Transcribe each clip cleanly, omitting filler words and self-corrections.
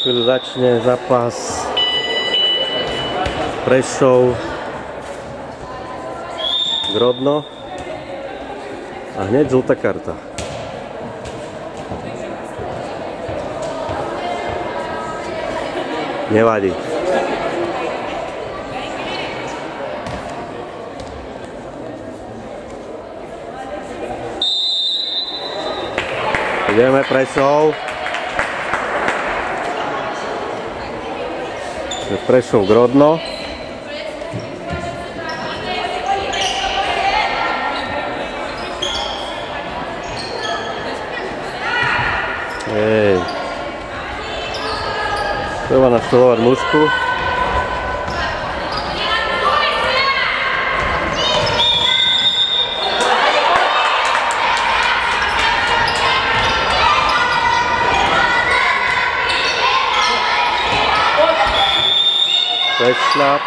chvíľu začne zápas Prešov Grodno a hneď žltá karta. Nevadí. Ideme Prešov. Prešov Grodno. Treba naštelovať mužku. Prešľap.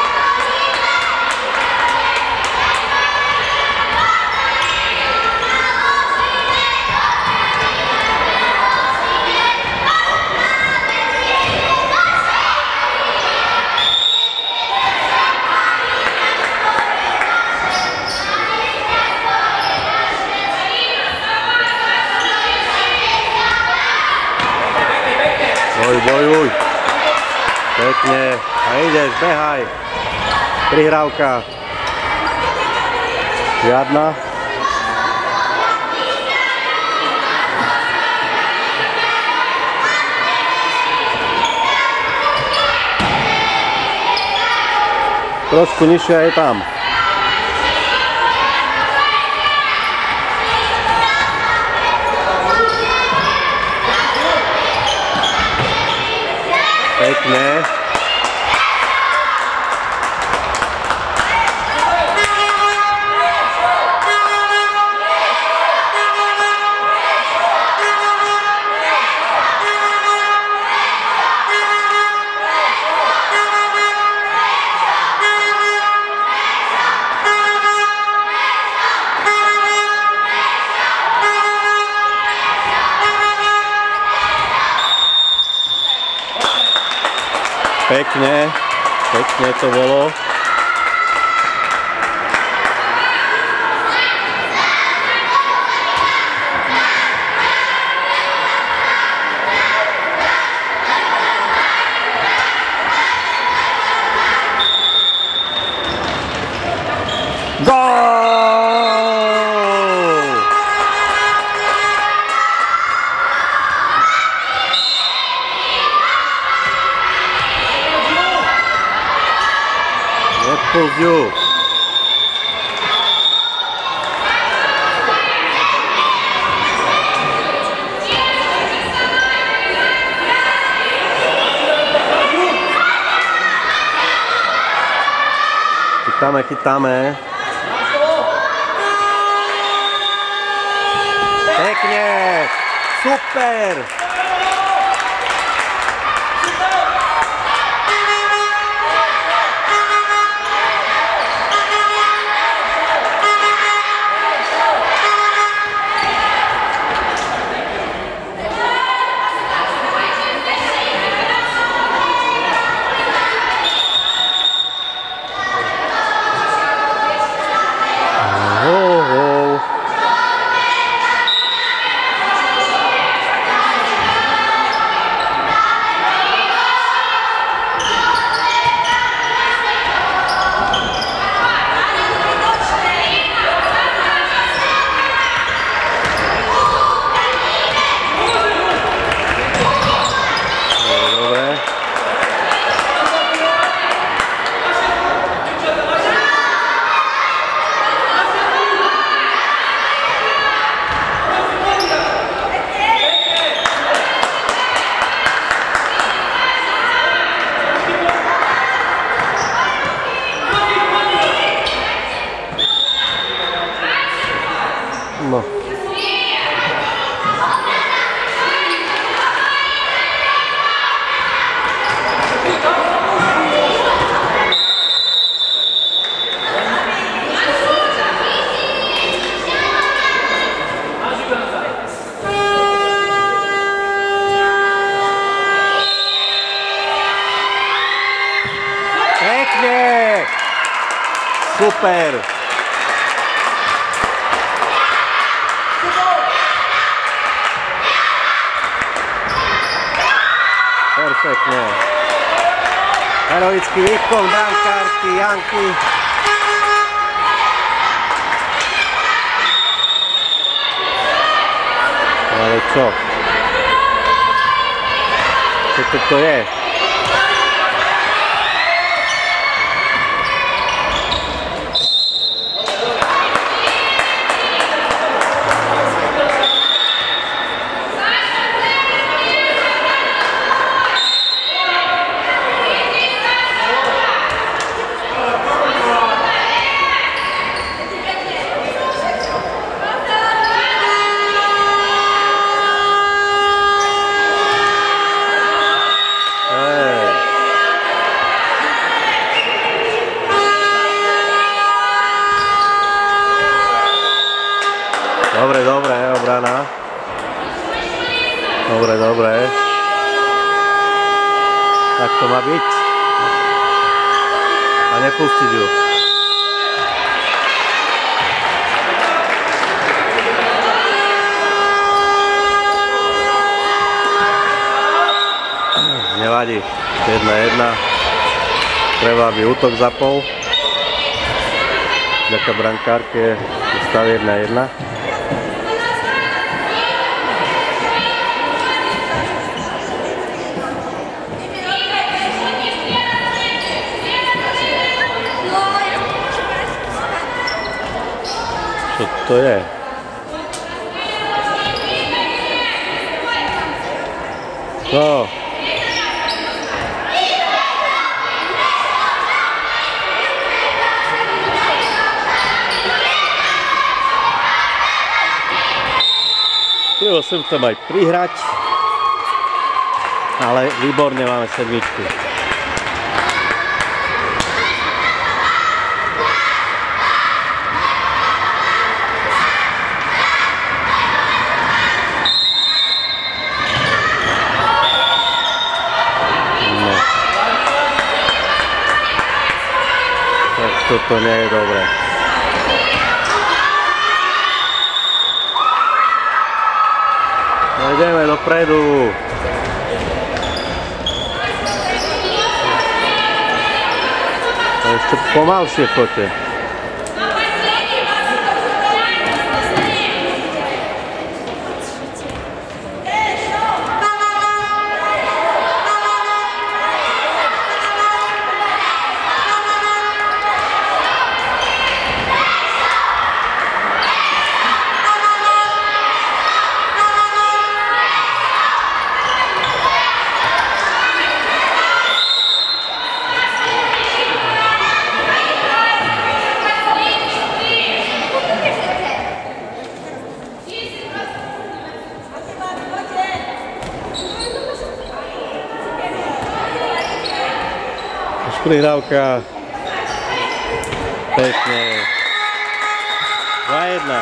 Bojuj. Pekne. A ideš, behaj. Prihrávka. Žiadna. Trošku nižšie je tam. Pekne. Pekne to bolo. Nepoužijú. Chytáme. Pekne. Super. Super. Perfektne. Heroický výkon brankárky Janky. Ale čo? Čo toto je? Dobre, dobre, obrana. Dobre, dobre. Tak to má byť. A nepustiť ju. Nevadí. 1-1. Treba, aby útok zapol. Vďaka brankárke je stav 1-1. Čo to je? No. Treba sem tam aj prihrať, ale výborne máme sedmičku. Toto nie je dobré. No ideme dopredu. Ešte pomalšie choďte. Prihrávka. Pekne. 2-1.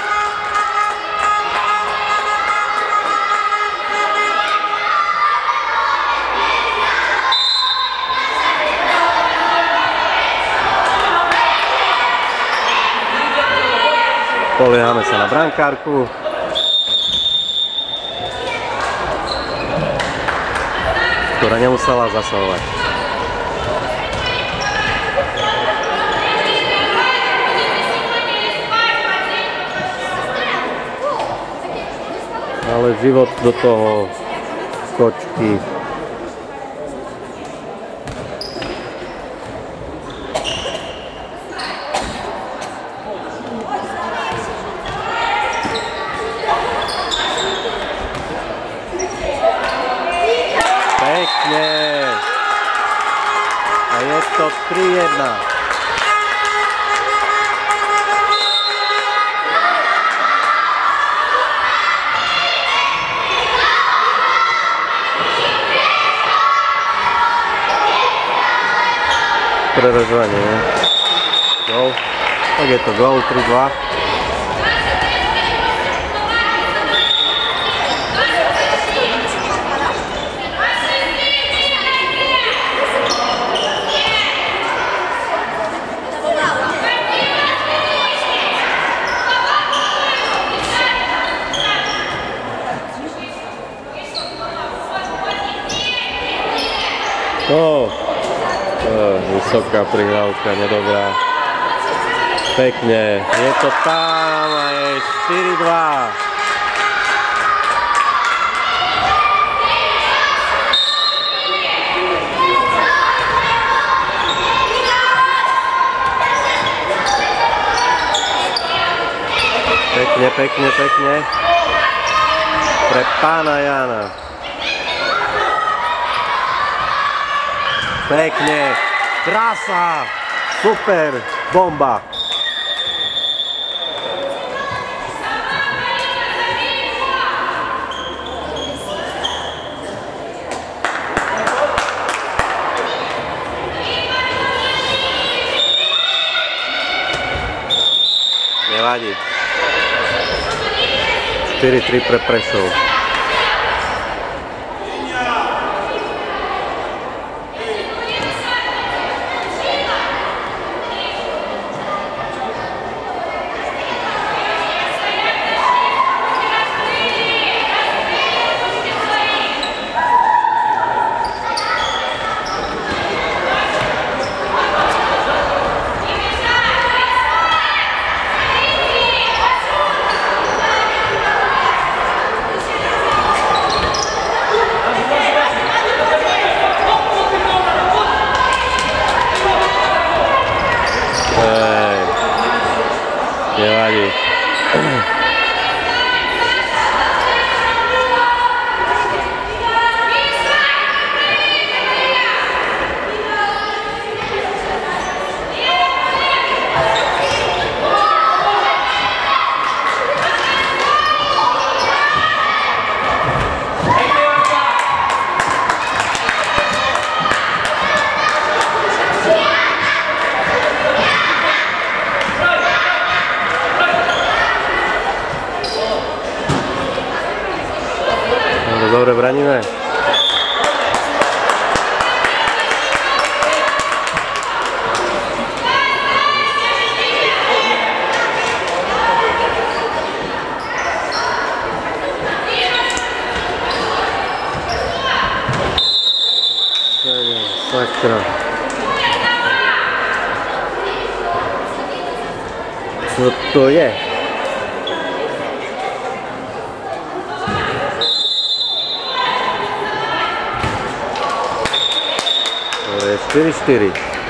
Poliehame sa na brankárku. Ktorá nemusela zasahovať. Ale život do toho kočky. Pekne. A je to 3-1. Preražovanie, gól, tak je to gól, 3-2. No, vysoká prihrávka, nedobrá. Pekne, je to tam a je 4-2. Pekne, pekne, pekne. Pre pána Jana. Pekne. Krása. Super. Bomba. Nevadí. 4-3 pre Prešov. Nevadí. Dobre braníme. Sakra. Co to je? To je 4-4.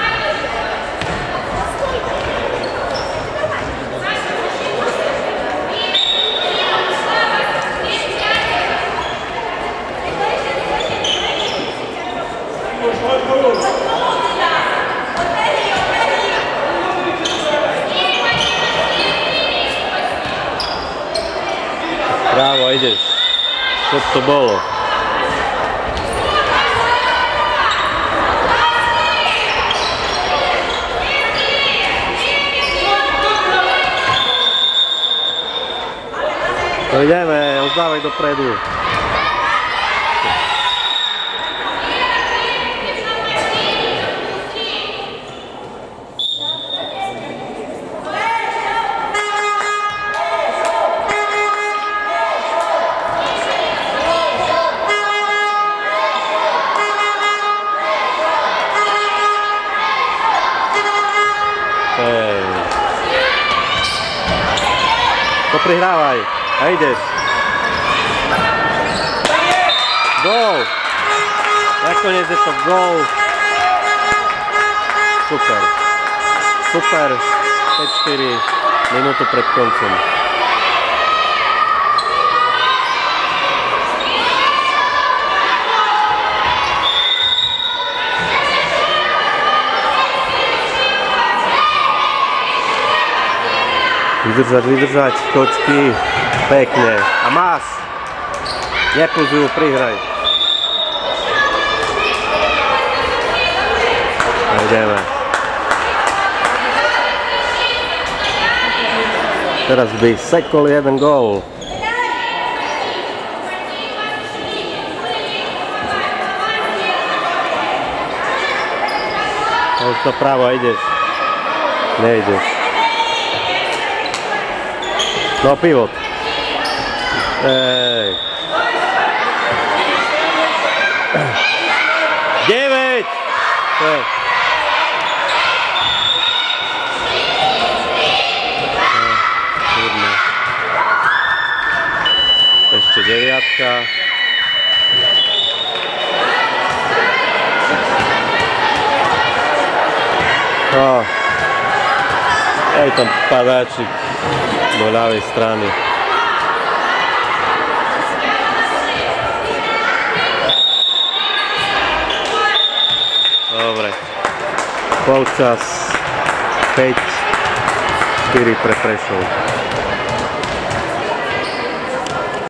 Bravo, ideš. Čo to bolo? No ideme, oddávaj dopredu. Prihrávaj a ideš. Gól. Nakoniec je to gól. Super. Super. 5-4 minútu pred koncom. Vydržať, vydržať, točky, pekne. A máš. Nepúzujú, prihraj. Ideme. Teraz by sekol jeden gól. Už to pravo, ideš. Nejdeš. No pivot. Ej. 9. Ešte 9. Aj tam padáčik do ľavej strany. Dobre. Polčas 5-4 pre Prešov.